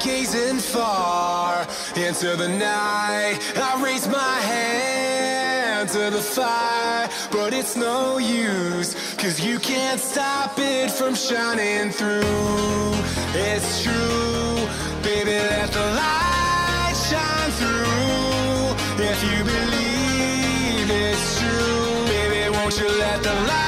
gazing far into the night. I raise my hand to the fire, but it's no use, 'cause you can't stop it from shining through. It's true, baby, let the light shine through. If you believe it's true, baby, won't you let the light